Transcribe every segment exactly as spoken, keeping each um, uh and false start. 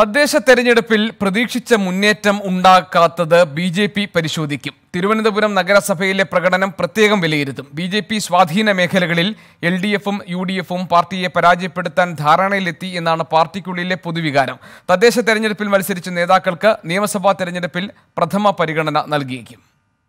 തദ്ദേശ തെരഞ്ഞെടുപ്പിൽ പ്രതീക്ഷിച്ച മുന്നേറ്റം ഉണ്ടാക്കാത്തത് ബി ജെ പി പരിശോധിക്കും. തിരുവനന്തപുരം നഗരസഭയിലെ പ്രകടനം പ്രത്യേകം വിലയിരുത്തും. ബി ജെ പി സ്വാധീന മേഖലകളിൽ എൽ ഡി എഫും യു ഡി എഫും പാർട്ടിയെ പരാജയപ്പെടുത്താൻ ധാരണയിലെത്തി എന്നാണ് പാർട്ടിക്കുള്ളിലെ പൊതുവികാരം. തദ്ദേശ തെരഞ്ഞെടുപ്പിൽ മത്സരിച്ച നേതാക്കൾക്ക് നിയമസഭാ തെരഞ്ഞെടുപ്പിൽ പ്രഥമ പരിഗണന നൽകിയേക്കും.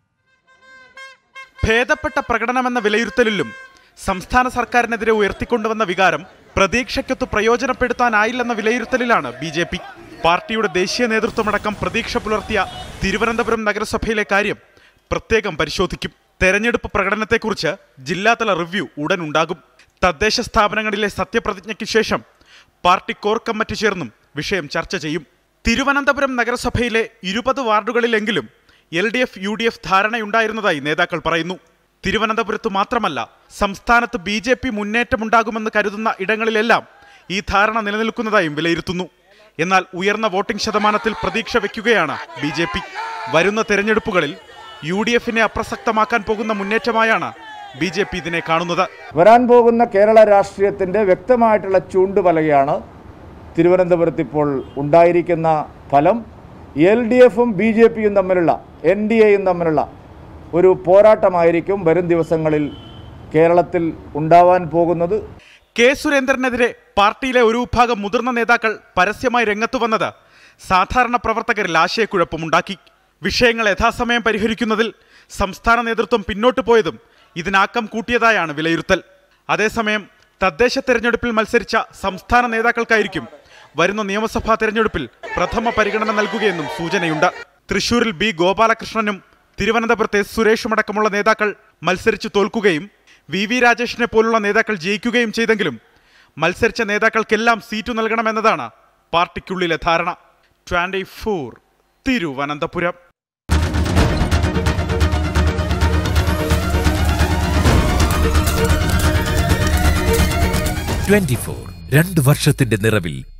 ഭേദപ്പെട്ട പ്രകടനമെന്ന വിലയിരുത്തലിലും സംസ്ഥാന സർക്കാരിനെതിരെ ഉയർത്തിക്കൊണ്ടുവന്ന വികാരം പ്രതീക്ഷയ്ക്കൊത്ത് പ്രയോജനപ്പെടുത്താനായില്ലെന്ന വിലയിരുത്തലിലാണ് ബി ജെ പി. പാർട്ടിയുടെ ദേശീയ നേതൃത്വമടക്കം പ്രതീക്ഷ പുലർത്തിയ തിരുവനന്തപുരം നഗരസഭയിലെ കാര്യം പ്രത്യേകം പരിശോധിക്കും. തെരഞ്ഞെടുപ്പ് പ്രകടനത്തെക്കുറിച്ച് ജില്ലാതല റിവ്യൂ ഉടൻ ഉണ്ടാകും. തദ്ദേശ സ്ഥാപനങ്ങളിലെ സത്യപ്രതിജ്ഞയ്ക്ക് ശേഷം പാർട്ടി കോർ കമ്മിറ്റി ചേർന്നും വിഷയം ചർച്ച ചെയ്യും. തിരുവനന്തപുരം നഗരസഭയിലെ ഇരുപത് വാർഡുകളിലെങ്കിലും L D F U D F ധാരണയുണ്ടായിരുന്നതായി നേതാക്കൾ പറയുന്നു. തിരുവനന്തപുരത്ത് മാത്രമല്ല, സംസ്ഥാനത്ത് ബി ജെ പി മുന്നേറ്റമുണ്ടാകുമെന്ന് കരുതുന്ന ഇടങ്ങളിലെല്ലാം ഈ ധാരണ നിലനിൽക്കുന്നതായും വിലയിരുത്തുന്നു. എന്നാൽ ഉയർന്ന വോട്ടിംഗ് ശതമാനത്തിൽ പ്രതീക്ഷ വയ്ക്കുകയാണ് ബി ജെ പി. വരുന്ന തെരഞ്ഞെടുപ്പുകളിൽ യു ഡി എഫിനെ അപ്രസക്തമാക്കാൻ പോകുന്ന മുന്നേറ്റമായാണ് ബി ജെ പി ഇതിനെ കാണുന്നത്. വരാൻ പോകുന്ന കേരള രാഷ്ട്രീയത്തിൻ്റെ വ്യക്തമായിട്ടുള്ള ചൂണ്ടുപലകയാണ് തിരുവനന്തപുരത്ത് ഇപ്പോൾ ഉണ്ടായിരിക്കുന്ന ഫലം. എൽ ഡി എഫും ബി ജെ പിയും തമ്മിലുള്ള എൻ ഡി എയും തമ്മിലുള്ള ഒരു പോരാട്ടമായിരിക്കും വരും ദിവസങ്ങളിൽ കേരളത്തിൽ ഉണ്ടാവാൻ പോകുന്നത്. കെ സുരേന്ദ്രനെതിരെ പാർട്ടിയിലെ ഒരു വിഭാഗം മുതിർന്ന നേതാക്കൾ പരസ്യമായി രംഗത്തു വന്നത് സാധാരണ പ്രവർത്തകരിൽ ആശയക്കുഴപ്പമുണ്ടാക്കി. വിഷയങ്ങൾ യഥാസമയം പരിഹരിക്കുന്നതിൽ സംസ്ഥാന നേതൃത്വം പിന്നോട്ടു പോയതും ഇതിനാക്കം കൂട്ടിയതായാണ് വിലയിരുത്തൽ. അതേസമയം തദ്ദേശ തെരഞ്ഞെടുപ്പിൽ മത്സരിച്ച സംസ്ഥാന നേതാക്കൾക്കായിരിക്കും വരുന്ന നിയമസഭാ തെരഞ്ഞെടുപ്പിൽ പ്രഥമ പരിഗണന നൽകുകയെന്നും സൂചനയുണ്ട്. തൃശൂരിൽ ബി ഗോപാലകൃഷ്ണനും തിരുവനന്തപുരത്തെ സുരേഷുമടക്കമുള്ള നേതാക്കൾ മത്സരിച്ച് തോൽക്കുകയും വി വി രാജേഷിനെ പോലുള്ള നേതാക്കൾ ജയിക്കുകയും ചെയ്തെങ്കിലും മത്സരിച്ച നേതാക്കൾക്കെല്ലാം സീറ്റു നൽകണമെന്നതാണ് പാർട്ടിക്കുള്ളിലെ ധാരണ. Twenty four Thiruvananthapuram. Twenty four രണ്ട് വർഷത്തിന്റെ നിറവിൽ